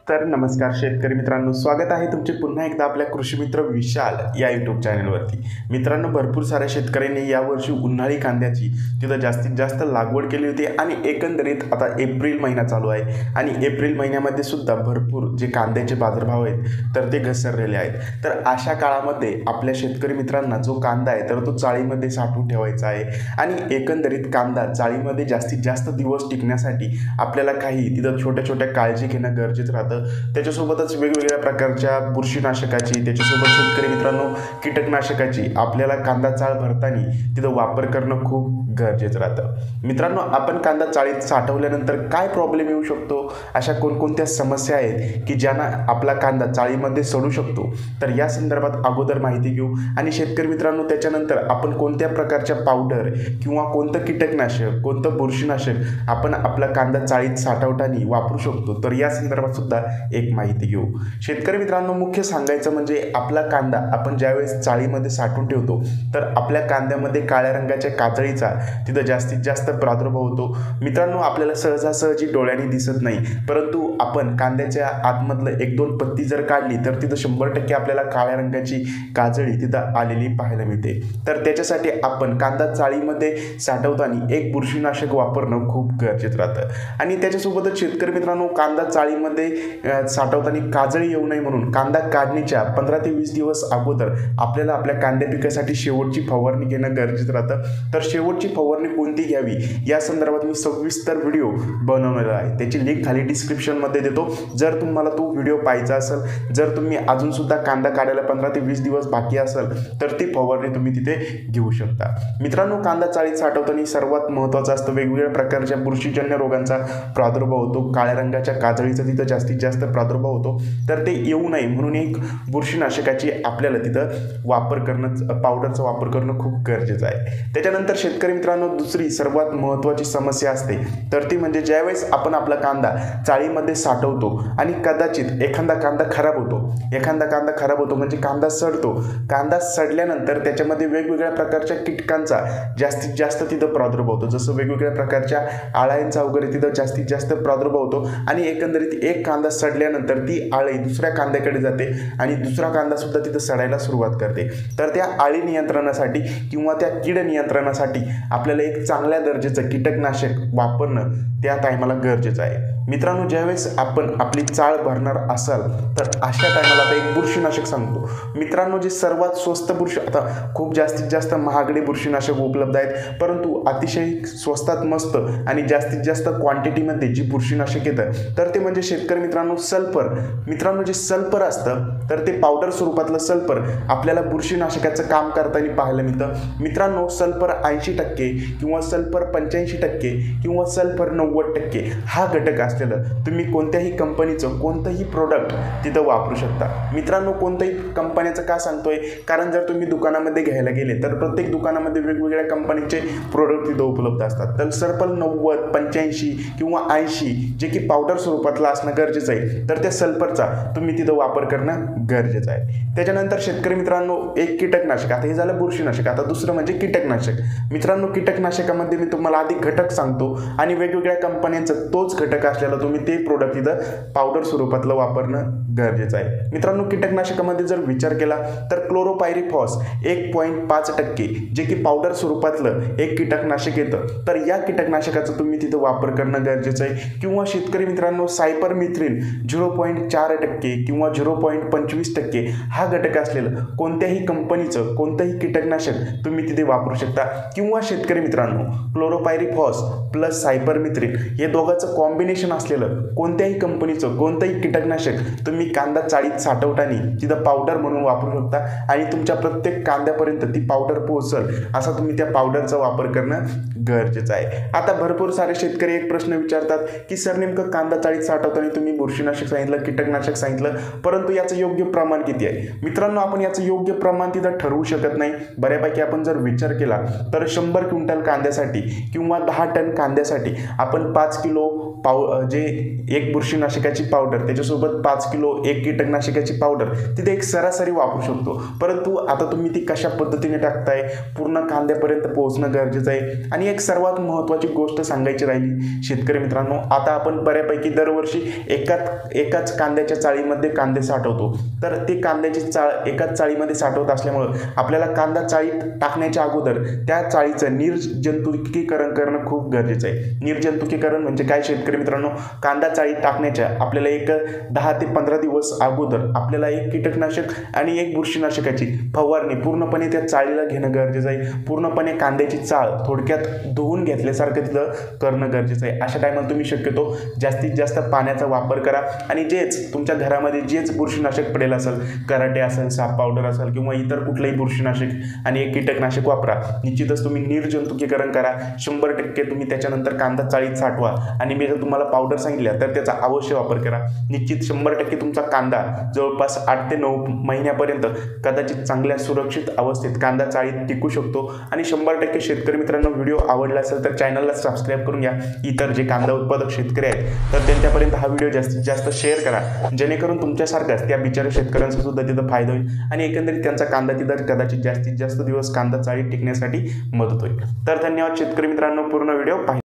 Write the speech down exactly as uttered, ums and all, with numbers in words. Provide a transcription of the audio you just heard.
तर नमस्कार शेतकरी मित्रांनो, स्वागत आहे तुमचे पुन्हा एकदा आपल्या कृषी मित्र विशाल या यूट्यूब चॅनलवरती. मित्रांनो, भरपूर साऱ्या शेतकऱ्यांनी यावर्षी उन्हाळी कांद्याची तिथं जास्तीत जास्त लागवड केली होती आणि एकंदरीत आता एप्रिल महिना चालू आहे आणि एप्रिल महिन्यामध्ये सुद्धा भरपूर जे कांद्याचे बाजारभाव आहेत तर ते घसरलेले आहेत. तर अशा काळामध्ये आपल्या शेतकरी मित्रांना जो कांदा आहे तर तो चाळीमध्ये साठवून ठेवायचा आहे आणि एकंदरीत कांदा चाळीमध्ये जास्तीत जास्त दिवस टिकण्यासाठी आपल्याला काही तिथं छोट्या छोट्या काळजी घेणं गरजेचं राहतं. त्याच्यासोबतच वेगवेगळ्या प्रकारच्या बुरशीनाशकाची, त्याच्यासोबत शेतकरी मित्रांनो कीटकनाशकाची आपल्याला कांदा चाळ भरताना तिथं वापर करणं खूप गरजेचं राहतं. मित्रांनो, आपण कांदा चाळीत साठवल्यानंतर काय प्रॉब्लेम येऊ शकतो, अशा कोणकोणत्या समस्या आहेत की ज्यांना आपला कांदा चाळीमध्ये सडू शकतो, तर या संदर्भात अगोदर माहिती घेऊ. आणि शेतकरी मित्रांनो, त्याच्यानंतर आपण कोणत्या प्रकारच्या पावडर किंवा कोणतं कीटकनाशक, कोणतं बुरशीनाशक आपण आपला कांदा चाळीत साठवताना वापरू शकतो, तर या संदर्भात सुद्धा एक माहिती घेऊ. शेतकरी मित्रांनो, मुख्य सांगायचं म्हणजे आपला कांदा आपण ज्यावेळेस चाळीमध्ये साठवून ठेवतो तर आपल्या कांद्यामध्ये काळ्या रंगाच्या काजळीचा तिथं जास्तीत जास्त प्रादुर्भाव होतो. मित्रांनो, आपल्याला सहजासहजी डोळ्यांनी दिसत नाही, परंतु आपण कांद्याच्या आतमधलं एक दोन पत्ती जर काढली तर तिथं शंभर टक्के आपल्याला काळ्या रंगाची काजळी तिथं आलेली पाहायला मिळते. तर त्याच्यासाठी आपण कांदा चाळीमध्ये साठवताना एक बुरशीनाशक वापरणं खूप गरजेचं राहतं. आणि त्याच्यासोबतच शेतकरी मित्रांनो, कांदा चाळीमध्ये साठवताना काजळी येऊ नये म्हणून कांदा काढणीच्या पंधरा ते वीस दिवस अगोदर आपल्याला आपल्या कांद्या पिकासाठी शेवटची फवारणी घेणं गरजेचं राहतं. तर शेवटची फवारणी कोणती घ्यावी या संदर्भात मी सविस्तर व्हिडिओ बनवलेला आहे, त्याची लिंक खाली डिस्क्रिप्शनमध्ये देतो. जर तुम्हाला तो व्हिडिओ पाहायचा असेल, जर तुम्ही अजून सुद्धा कांदा काढायला पंधरा ते वीस दिवस बाकी असेल तर ती फवारणी तुम्ही तिथे घेऊ शकता. मित्रांनो, कांदा चाळीत साठवताना सर्वात महत्त्वाचं असतं वेगवेगळ्या प्रकारच्या बुरशीजन्य रोगांचा प्रादुर्भाव होतो. काळ्या रंगाच्या काजळीचा तिथं जास्तीत जास्त प्रादुर्भाव होतो. तर ते येऊ नये म्हणून एक बुरशीनाशकाची आपल्याला तिथं वापर करणं, पावडरचा वापर करणं खूप गरजेचं आहे. त्याच्यानंतर शेतकरी मित्रांनो, दुसरी सर्वात महत्त्वाची समस्या असते तर ती म्हणजे ज्यावेळेस आपण आपला कांदा चाळीमध्ये साठवतो आणि कदाचित एखादा कांदा खराब होतो, एखादा कांदा खराब होतो म्हणजे कांदा सडतो. कांदा सडल्यानंतर त्याच्यामध्ये वेगवेगळ्या प्रकारच्या कीटकांचा जास्तीत जास्त तिथं प्रादुर्भाव होतो. जसं वेगवेगळ्या प्रकारच्या आळ्यांचा वगैरे तिथं जास्तीत जास्त प्रादुर्भाव होतो आणि एकंदरीत एक कांदा सडल्यानंतर ती आळी दुसऱ्या कांद्याकडे जाते आणि दुसरा कांदा सुद्धा तिथं सडायला सुरुवात करते. तर त्या आळी नियंत्रणासाठी किंवा त्या कीड नियंत्रणासाठी आपल्याला एक चांगल्या दर्जाचं कीटकनाशक वापरणं त्या टायमाला गरजेचं आहे. मित्रांनो, ज्यावेळेस आपण आपली चाळ भरणार असाल तर अशा टायमाला आता एक बुरशीनाशक सांगतो. मित्रांनो, जे सर्वात स्वस्त बुरशी, आता खूप जास्तीत जास्त महागडे बुरशीनाशक उपलब्ध आहेत, परंतु अतिशय स्वस्तात मस्त आणि जास्तीत जास्त क्वांटिटीमध्ये जी बुरशीनाशक येतं तर ते म्हणजे शेतकरी मित्रांनो सल्फर. मित्रांनो, जे सल्फर असतं तर ते पावडर स्वरूपातलं सल्फर आपल्याला बुरशीनाशकाचं काम करताना पाहायला मिळतं. मित्रांनो, सल्फर ऐंशी टक्के किंवा सल्फर पंच्याऐंशी टक्के किंवा सल्फर नव्वद टक्के हा घटक असलेलं तुम्ही कोणत्याही कंपनीचं कोणतंही प्रोडक्ट तिथं वापरू शकता. मित्रांनो, कोणत्याही कंपनीचं का सांगतोय, कारण जर तुम्ही दुकानामध्ये घ्यायला गेले तर प्रत्येक दुकानामध्ये वेगवेगळ्या कंपनीचे प्रोडक्ट तिथं उपलब्ध असतात. तर सल्फर नव्वद, पंच्याऐंशी किंवा ऐंशी जे की पावडर स्वरूपातलं असणं गरजेचं आहे, तर त्या सल्फरचा तुम्ही तिथं वापर करणं गरजेचं आहे. त्याच्यानंतर शेतकरी मित्रांनो, एक कीटकनाशक, आता हे झालं बुरशीनाशक, आता दुसरं म्हणजे कीटकनाशक. मित्रांनो, कीटकनाशकामध्ये मी तुम्हाला आधी घटक सांगतो आणि वेगवेगळ्या कंपन्यांचा तोच घटक असलेला तुम्ही ते प्रोडक्ट इथं पावडर स्वरूपातलं वापरणं गरजेचं आहे. मित्रांनो, कीटकनाशकामध्ये जर विचार केला तर क्लोरोपायरीफॉस एक पॉईंट पाच टक्के जे की पावडर स्वरूपातलं एक कीटकनाशक येतं, तर या कीटकनाशकाचा तुम्ही तिथं वापर करणं गरजेचं आहे. किंवा शेतकरी मित्रांनो, सायपरमिथ्रिन झिरो पॉईंट चार टक्के किंवा झिरो पॉईंट पंचवीस टक्के हा घटक असलेलं कोणत्याही कंपनीचं कोणतंही कीटकनाशक तुम्ही तिथे वापरू शकता. किंवा शेतकरी मित्रांनो, क्लोरोपायरीफॉस प्लस सायपरमिथ्रिन हे दोघांचं कॉम्बिनेशन असलेलं कोणत्याही कंपनीचं कोणतंही कीटकनाशक तुम्ही कांदा चाळीत साठवताना तिथं पावडर म्हणून वापरू शकता आणि तुमच्या प्रत्येक कांद्यापर्यंत ती पावडर पोहोचल असा तुम्ही त्या पावडरचा वापर करणं गरजेचं आहे. आता भरपूर सारे शेतकरी एक प्रश्न विचारतात की सर, नेमकं कांदा चाळीत साठवताना तुम्ही बुरशीनाशक सांगितलं, कीटकनाशक सांगितलं, परंतु याचं योग्य प्रमाण किती आहे? मित्रांनो, आपण याचं योग्य प्रमाण तिथं ठरवू शकत नाही. बऱ्यापैकी आपण जर विचार केला तर शंभर क्विंटल कांद्यासाठी किंवा दहा टन कांद्यासाठी आपण पाच किलो पाव जे एक बुरशीनाशकाची पावडर त्याच्यासोबत पाच किलो एक कीटकनाशकाची पावडर तिथे एक सरासरी वापरू शकतो. परंतु आता तुम्ही ती कशा पद्धतीने टाकताय, पूर्ण कांद्यापर्यंत पोहोचणं गरजेचं आहे. आणि एक सर्वात महत्त्वाची गोष्ट सांगायची राहिली शेतकरी मित्रांनो, आता आपण बऱ्यापैकी दरवर्षी एकाच एकाच कांद्याच्या चाळीमध्ये कांदे साठवतो. तर ते कांद्याची चाळ एकाच चाळीमध्ये साठवत असल्यामुळं आपल्याला कांदा चाळीत टाकण्याच्या अगोदर त्या चाळीचं निर्जंतुकीकरण करणं खूप गरजेचं आहे. निर्जंतुकीकरण म्हणजे काय शेतकरी मित्रांनो, कांदा चाळीत टाकण्याच्या आपल्याला एक दहा ते पंधरा दिवस अगोदर आपल्याला एक कीटकनाशक आणि एक बुरशीनाशकाची फवारणी पूर्णपणे त्या चाळीला घेणं गरजेचं आहे. पूर्णपणे कांद्याची चाळ थोडक्यात धुवून घेतल्यासारखं तिथं करणं गरजेचं आहे. अशा टायमाला तुम्ही शक्यतो जास्तीत जास्त पाण्याचा वापर करा आणि जेच तुमच्या घरामध्ये जेच बुरशीनाशक पडेल असेल, कराटे असेल, साप पावडर असेल किंवा इतर कुठलंही बुरशीनाशक आणि एक कीटकनाशक वापरा. निश्चितच तुम्ही निर्जंतुकीकरण करा. शंभर टक्के तुम्ही त्याच्यानंतर कांदा चाळीत साठवा आणि मी जर तुम्हाला पावडर सांगितल्या तर त्याचा अवश्य वापर करा. निश्चित शंभर टक्के तुमचा कांदा जवळपास आठ ते नऊ महिन्यापर्यंत कदाचित चांगल्या सुरक्षित अवस्थेत कांदा चाळीत टिकू शकतो. आणि शंभर टक्के शेतकरी मित्रांनो, व्हिडिओ आवडला असेल तर चॅनलला सबस्क्राईब करून घ्या. इतर जे कांदा उत्पादक शेतकरी आहेत तर त्यांच्यापर्यंत हा व्हिडिओ जास्तीत जास्त शेअर करा, जेणेकरून तुमच्यासारखाच त्या बिचाऱ्या शेतकऱ्यांचा सुद्धा तिथं फायदा होईल आणि एकंदरीत त्यांचा कांदा तिथं कदाचित जास्तीत जास्त दिवस कांदा चाळीत टिकण्यासाठी मदत होईल. तर धन्यवाद शेतकरी मित्रांनो, पूर्ण व्हिडिओ पाहिजे.